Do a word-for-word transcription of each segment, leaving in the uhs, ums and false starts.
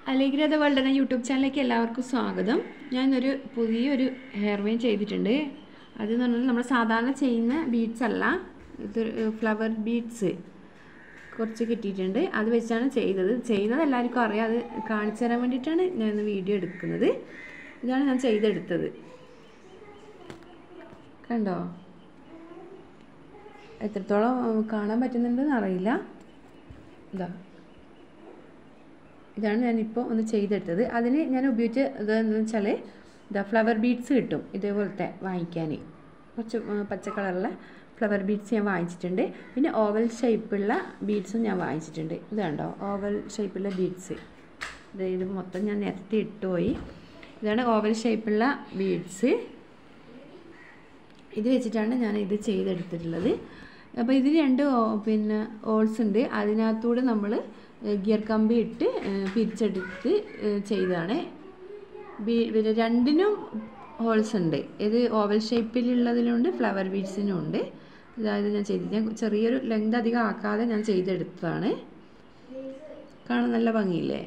അലേഗ്രിത world എന്ന YouTube ചാനലിലേക്ക് എല്ലാവർക്കും സ്വാഗതം. ഞാനൊരു പുതിയൊരു ഹെയർ വെയിൻ ചെയ്തിട്ടുണ്ട്. അതെന്ന് പറഞ്ഞാൽ നമ്മൾ സാധാരണ ചെയ്യുന്ന ബീഡ്സ് അല്ല, ഇത് ഫ്ലവർ ബീഡ്സ് കുറച്ച് കിട്ടിയിട്ടുണ്ട്. അത് വെച്ചാണ് ചെയ്തത്. ചെയ്യുന്നത് എല്ലാവർക്കും അറിയാം. അത് കാണിച്ചു തരാൻ വേണ്ടിയിട്ടാണ് ഞാൻ വീഡിയോ എടുക്കുന്നത്. ഇതാണ് ഞാൻ ചെയ്തെടുത്തത്. കണ്ടോ, എത്രത്തോളം കാണാൻ പറ്റുന്നുണ്ടെന്ന് അറിയില്ല. ഇതാ ഇതാണ് ഞാനിപ്പോൾ ഒന്ന് ചെയ്തെടുത്തത്. അതിന് ഞാൻ ഉപയോഗിച്ച ഇതെന്ന് വെച്ചാൽ ഇതാ ഫ്ലവർ ബീഡ്സ് കിട്ടും ഇതേപോലത്തെ വാങ്ങിക്കാൻ. കുറച്ച് പച്ച കളറുള്ള ഫ്ലവർ ബീഡ്സ് ഞാൻ വാങ്ങിച്ചിട്ടുണ്ട്. പിന്നെ ഓവൽ ഷേപ്പുള്ള ബീഡ്സും ഞാൻ വാങ്ങിച്ചിട്ടുണ്ട്. ഇത് കണ്ടോ, ഓവൽ ഷേപ്പുള്ള ബീഡ്സ്. ഇത് ഇത് മൊത്തം ഞാൻ നിരത്തി ഇട്ടുപോയി. ഇതാണ് ഓവൽ ഷേപ്പുള്ള ബീഡ്സ്. ഇത് വെച്ചിട്ടാണ് ഞാൻ ഇത് ചെയ്തെടുത്തിട്ടുള്ളത്. അപ്പോൾ ഇതിന് രണ്ട് പിന്നെ ഹോൾസ് ഉണ്ട്. അതിനകത്തൂടെ നമ്മൾ ഗിയർ കമ്പി ഇട്ട് പിരിച്ചെടുത്ത് ചെയ്തതാണ്. പിന്നെ രണ്ടിനും ഹോൾസ് ഉണ്ട്. ഇത് ഓവൽ ഷേപ്പിലുള്ളതിലുണ്ട്, ഫ്ലവർ ബീഡ്സിനും ഉണ്ട്. അതായത് ഞാൻ ചെയ്ത് ഞാൻ ചെറിയൊരു ലെങ്ത് അധികം ആക്കാതെ ഞാൻ ചെയ്തെടുത്തതാണ്. കാണാൻ നല്ല ഭംഗിയില്ലേ?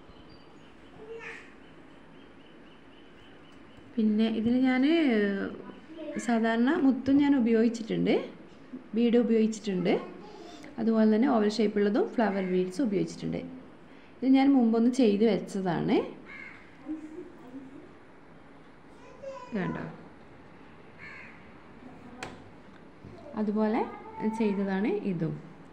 പിന്നെ ഇതിന് ഞാൻ സാധാരണ മുത്തും ഞാൻ ഉപയോഗിച്ചിട്ടുണ്ട്, ബീഡ് ഉപയോഗിച്ചിട്ടുണ്ട്. അതുപോലെ തന്നെ ഓവൽ ഷേപ്പുള്ളതും ഫ്ലവർ ബീഡ്സ് ഉപയോഗിച്ചിട്ടുണ്ട്. ഇത് ഞാൻ മുമ്പൊന്ന് ചെയ്ത് വെച്ചതാണ്. കണ്ടോ, അതുപോലെ ചെയ്തതാണ് ഇതും.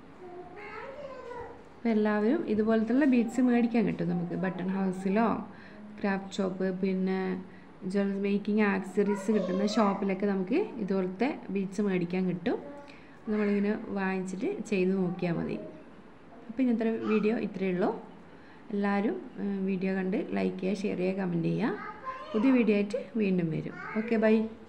അപ്പോൾ എല്ലാവരും ഇതുപോലത്തുള്ള ബീഡ്സ് മേടിക്കാൻ കിട്ടും നമുക്ക്. ബട്ടൺ ഹൗസിലോ ക്രാഫ്റ്റ് ഷോപ്പ്, പിന്നെ ജ്വല്ലറി മേക്കിംഗ് ആക്സസറീസ് കിട്ടുന്ന ഷോപ്പിലൊക്കെ നമുക്ക് ഇതുപോലത്തെ ബീഡ്സ് മേടിക്കാൻ കിട്ടും. നമ്മളിങ്ങനെ വാങ്ങിച്ചിട്ട് ചെയ്ത് നോക്കിയാൽ മതി. അപ്പോൾ ഇന്നത്തെ വീഡിയോ ഇത്രയേ ഉള്ളൂ. എല്ലാവരും വീഡിയോ കണ്ട് ലൈക്ക് ചെയ്യുക, ഷെയർ ചെയ്യുക, കമൻറ്റ് ചെയ്യുക. പുതിയ വീഡിയോ ആയിട്ട് വീണ്ടും വരും. Okay, by.